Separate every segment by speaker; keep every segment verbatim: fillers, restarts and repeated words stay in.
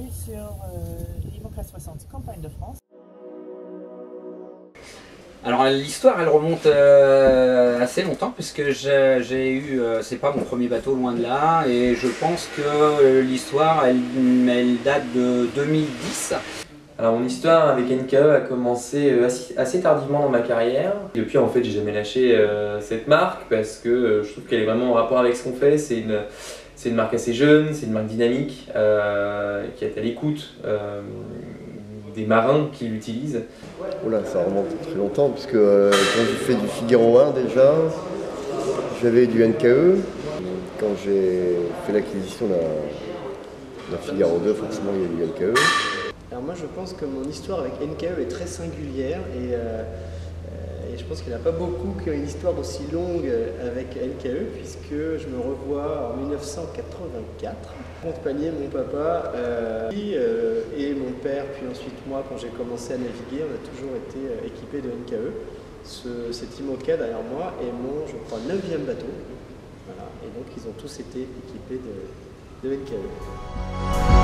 Speaker 1: sur euh, l'Imoca soixante Campagne de France.
Speaker 2: Alors l'histoire elle remonte euh, assez longtemps puisque j'ai eu, euh, c'est pas mon premier bateau loin de là, et je pense que euh, l'histoire elle, elle date de deux mille dix.
Speaker 3: Alors mon histoire avec N K E a commencé assez, assez tardivement dans ma carrière. Depuis en fait j'ai jamais lâché euh, cette marque parce que euh, je trouve qu'elle est vraiment en rapport avec ce qu'on fait. C'est une, c'est une marque assez jeune, c'est une marque dynamique euh, qui est à l'écoute euh, des marins qui l'utilisent.
Speaker 4: Oula, ça remonte très longtemps puisque euh, quand j'ai fait du Figaro un déjà, j'avais du N K E. Quand j'ai fait l'acquisition d'un Figaro deux, forcément il y a du N K E.
Speaker 5: Alors moi je pense que mon histoire avec N K E est très singulière et, euh, et je pense qu'il n'y en a pas beaucoup qui ont une histoire aussi longue avec N K E, puisque je me revois en mille neuf cent quatre-vingt-quatre accompagner mon papa euh, et mon père, puis ensuite moi quand j'ai commencé à naviguer. On a toujours été équipés de N K E. Ce, cet Imoca derrière moi est mon, je crois, neuvième bateau. Voilà. Et donc ils ont tous été équipés de, de N K E.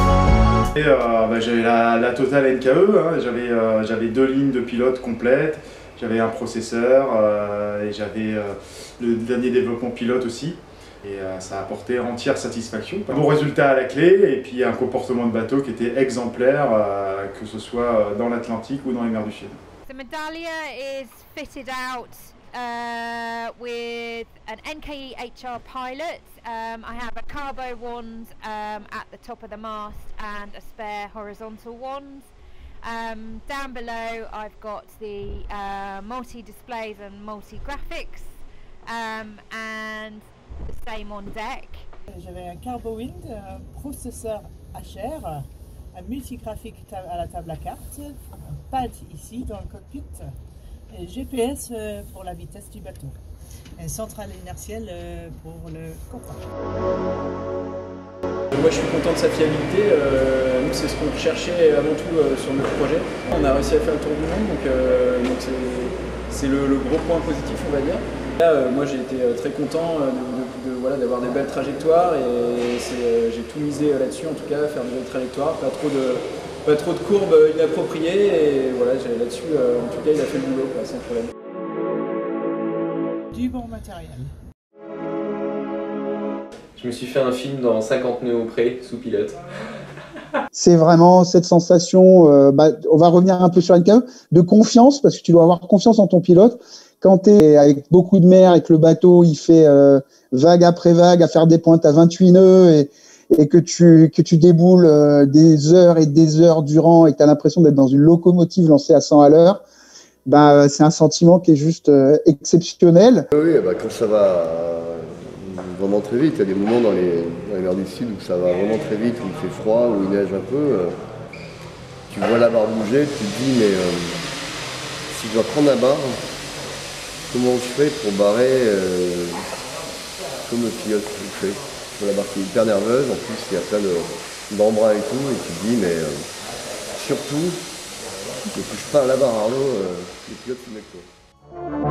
Speaker 6: Euh, bah, j'avais la, la totale N K E, hein, j'avais euh, deux lignes de pilote complètes, j'avais un processeur euh, et j'avais euh, le dernier développement pilote aussi. Et euh, ça a apporté entière satisfaction. Un bon résultat à la clé et puis un comportement de bateau qui était exemplaire, euh, que ce soit dans l'Atlantique ou dans les mers du Sud.
Speaker 7: The Medallia is fitted out uh, with an N K E H R pilot. Um, I have a carbo wand um, at the top of the mast and a spare horizontal wand. Um, down below I've got the uh, multi-displays and multi-graphics, um, and the same on deck.
Speaker 1: J'avais un carbo wind, un processeur H R, un multigraphique à la table à carte, un pad ici dans le cockpit, et G P S pour la vitesse du bateau, et centrale inertielle pour le coffre.
Speaker 5: Moi je suis content de sa fiabilité. Euh, nous c'est ce qu'on cherchait avant tout euh, sur notre projet. On a réussi à faire le tour du monde, donc euh, c'est le, le gros point positif on va dire. Là, euh, moi j'ai été très content de, de, de, voilà, d'avoir des belles trajectoires, et euh, j'ai tout misé là-dessus en tout cas, faire de belles trajectoires, pas trop de, pas trop de courbes inappropriées, et voilà, là-dessus euh, en tout cas il a fait le boulot quoi, sans problème.
Speaker 1: Du bon matériel.
Speaker 3: Je me suis fait un film dans cinquante nœuds au près, sous pilote.
Speaker 8: C'est vraiment cette sensation, euh, bah, on va revenir un peu sur N K E, de confiance, parce que tu dois avoir confiance en ton pilote. Quand tu es avec beaucoup de mer et que le bateau il fait euh, vague après vague à faire des pointes à vingt-huit nœuds et, et que tu que tu déboules euh, des heures et des heures durant et que tu as l'impression d'être dans une locomotive lancée à cent à l'heure, bah, c'est un sentiment qui est juste euh, exceptionnel.
Speaker 4: Oui, bah, quand ça va euh, vraiment très vite, il y a des moments dans les, dans les mers du Sud où ça va vraiment très vite, où il fait froid, où il neige un peu. Euh, tu vois la barre bouger, tu te dis mais euh, si je dois prendre la barre, comment je fais pour barrer euh, comme le pilote le fait. La barre qui est hyper nerveuse, en plus il y a plein d'embruns et tout, et tu te dis mais euh, surtout ne touche pas à la barre Arnaud, euh, le pilote qui met quoi.